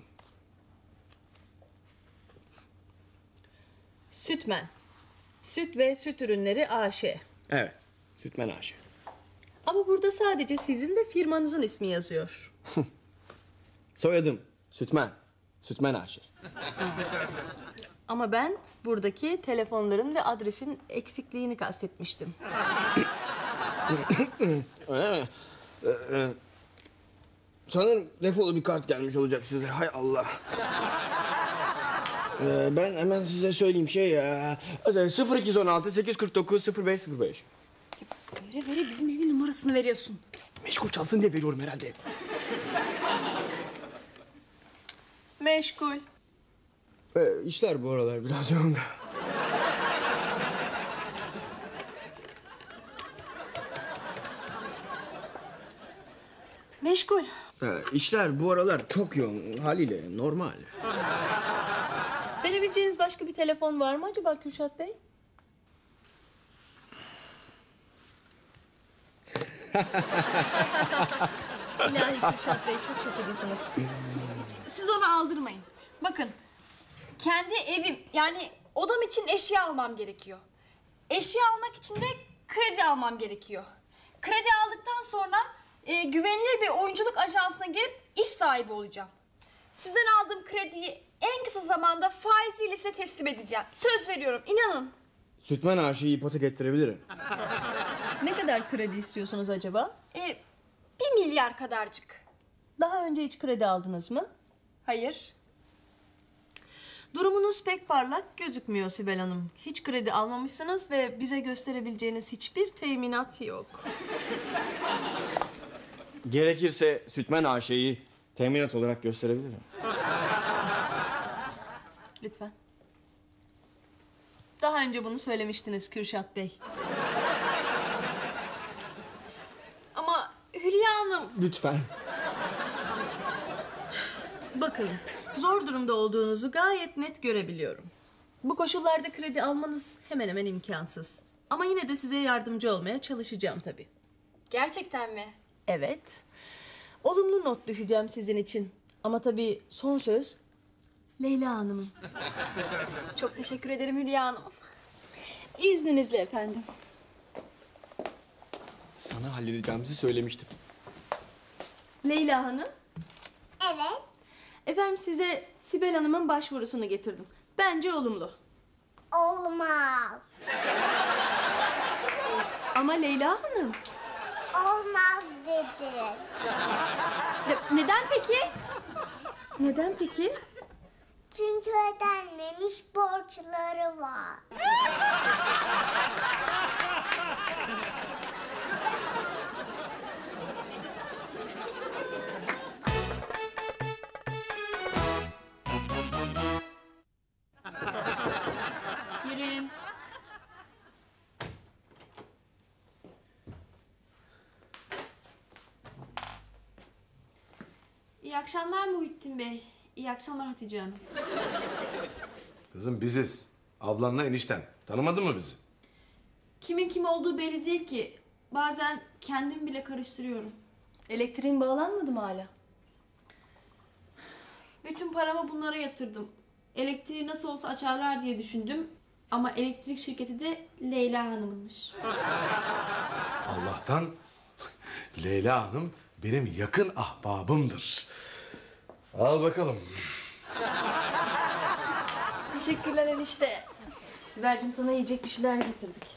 Sütmen. Süt ve süt ürünleri AŞ. Evet, Sütmen AŞ. Ama burada sadece sizin ve firmanızın ismi yazıyor. Soyadım Sütmen, Sütmen AŞ. Ama ben buradaki telefonların ve adresin eksikliğini kastetmiştim. Öyle mi? Sanırım defolu bir kart gelmiş olacak size. Hay Allah. Ben hemen size söyleyeyim ya. 0216 849 0505. Böyle bizim evin numarasını veriyorsun. Meşgul çalsın diye veriyorum herhalde. Meşgul. İşler bu aralar biraz yoğun da. Meşgul. İşler bu aralar çok yoğun haliyle normal. Verebileceğiniz başka bir telefon var mı acaba Kürşat Bey? İlahi Kürşat Bey çok şakacısınız. Siz onu aldırmayın. Bakın, kendi evim yani odam için eşya almam gerekiyor. Eşya almak için de kredi almam gerekiyor. Kredi aldıktan sonra güvenilir bir oyunculuk ajansına girip iş sahibi olacağım. Sizden aldığım krediyi en kısa zamanda faiziyle size teslim edeceğim. Söz veriyorum, inanın. Sütmen AŞ'yi ipotek ettirebilirim. Ne kadar kredi istiyorsunuz acaba? 1 milyar kadarcık. Daha önce hiç kredi aldınız mı? Hayır. Durumunuz pek parlak gözükmüyor Sibel Hanım. Hiç kredi almamışsınız ve bize gösterebileceğiniz hiçbir teminat yok. Gerekirse Sütmen AŞ'yi teminat olarak gösterebilirim. Lütfen. Daha önce bunu söylemiştiniz Kürşat Bey. Ama Hülya Hanım... Lütfen. Bakın, zor durumda olduğunuzu gayet net görebiliyorum. Bu koşullarda kredi almanız hemen hemen imkansız. Ama yine de size yardımcı olmaya çalışacağım tabii. Gerçekten mi? Evet. Olumlu not düşeceğim sizin için. Ama tabii son söz Leyla Hanım'ın. Çok teşekkür ederim Hülya Hanım. İzninizle efendim. Sana halledeceğimizi söylemiştim. Leyla Hanım. Evet. Efendim size Sibel Hanım'ın başvurusunu getirdim. Bence olumlu. Olmaz. Ama Leyla Hanım. Olmaz dedi. Neden peki? Neden peki? Çünkü ödenmemiş borçları var. Girin. İyi akşamlar Muhittin Bey. İyi akşamlar Hatice Hanım. Kızım biziz. Ablanla enişten. Tanımadın mı bizi? Kimin kim olduğu belli değil ki. Bazen kendim bile karıştırıyorum. Elektriğin bağlanmadı mı hala? Bütün paramı bunlara yatırdım. Elektriği nasıl olsa açarlar diye düşündüm. Ama elektrik şirketi de Leyla Hanım'ınmış. Allah'tan Leyla Hanım benim yakın ahbabımdır. Al bakalım. Teşekkürler enişte. Sibel'cim sana yiyecek bir şeyler getirdik.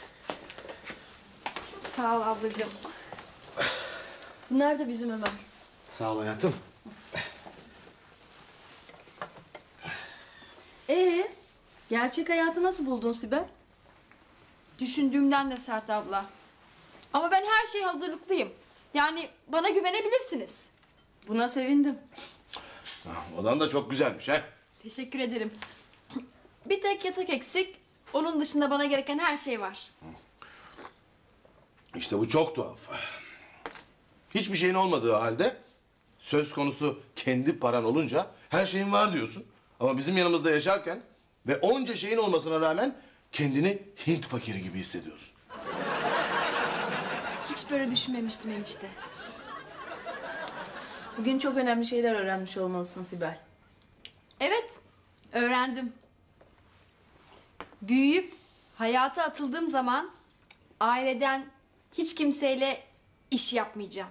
Sağ ol ablacığım. Bunlar da bizim Ömer. Sağ ol hayatım. Gerçek hayatı nasıl buldun Sibel? Düşündüğümden de sert abla. Ama ben her şeye hazırlıklıyım. Yani bana güvenebilirsiniz. Buna sevindim. Odan da çok güzelmiş ha. Teşekkür ederim. Bir tek yatak eksik. Onun dışında bana gereken her şey var. İşte bu çok tuhaf. Hiçbir şeyin olmadığı halde söz konusu kendi paran olunca her şeyin var diyorsun. Ama bizim yanımızda yaşarken ve onca şeyin olmasına rağmen kendini Hint fakiri gibi hissediyorsun. Hiç böyle düşünmemiştim enişte. Bugün çok önemli şeyler öğrenmiş olmalısın Sibel. Evet, öğrendim. Büyüyüp hayata atıldığım zaman aileden hiç kimseyle iş yapmayacağım.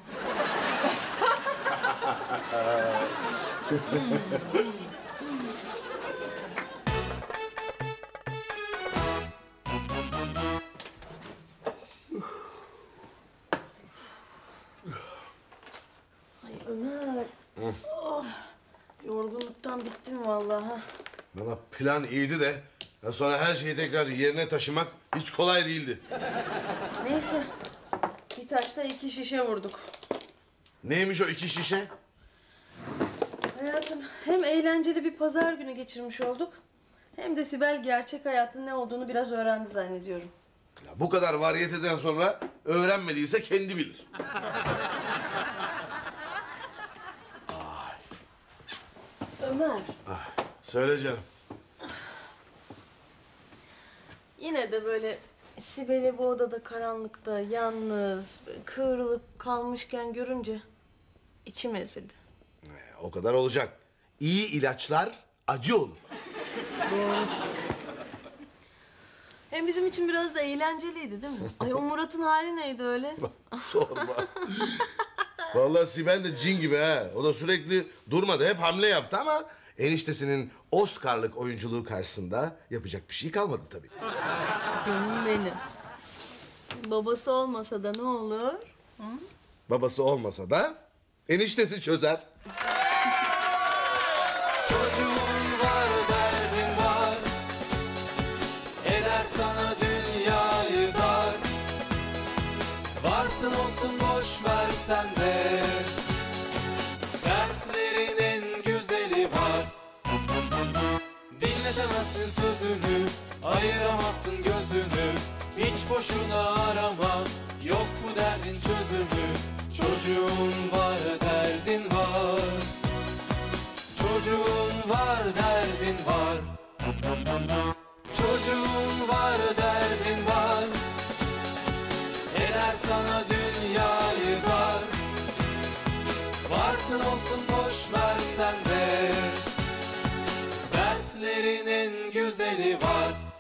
Ay Ömer. Oh, yorgunluktan bittim vallahi. Valla plan iyiydi de ya sonra her şeyi tekrar yerine taşımak hiç kolay değildi. Neyse. Bir taşla 2 şişe vurduk. Neymiş o 2 şişe? Hayatım hem eğlenceli bir pazar günü geçirmiş olduk. Hem de Sibel gerçek hayatın ne olduğunu biraz öğrendi zannediyorum. Ya bu kadar varyeteden sonra öğrenmediyse kendi bilir. Ömer. Söyle canım. Yine de böyle Sibel'i bu odada karanlıkta yalnız kıvrılıp kalmışken görünce içim ezildi. O kadar olacak. İyi ilaçlar acı olur. Hem bizim için biraz da eğlenceliydi değil mi? Ay o Murat'ın hali neydi öyle? Sorma. Vallahi Sibel de cin gibi ha. O da sürekli durmadı. Hep hamle yaptı ama eniştesinin Oscar'lık oyunculuğu karşısında yapacak bir şey kalmadı tabii. Canım benim. Babası olmasa da ne olur? Babası olmasa da eniştesi çözer. Çocuğun var, derdin var. Eder sana dünyayı dar. Varsın olsun boş ver sen de. Dertlerin en güzeli var. Dinletemezsin sözünü, ayıramazsın gözünü. Hiç boşuna arama, yok bu derdin çözümü. Çocuğun var, derdin var. Çocuğun var, derdin var. Çocuğun var, derdin var. Eder sana dünyayı dar. Varsın olsun boş ver sen de. Dertlerin en güzeli var.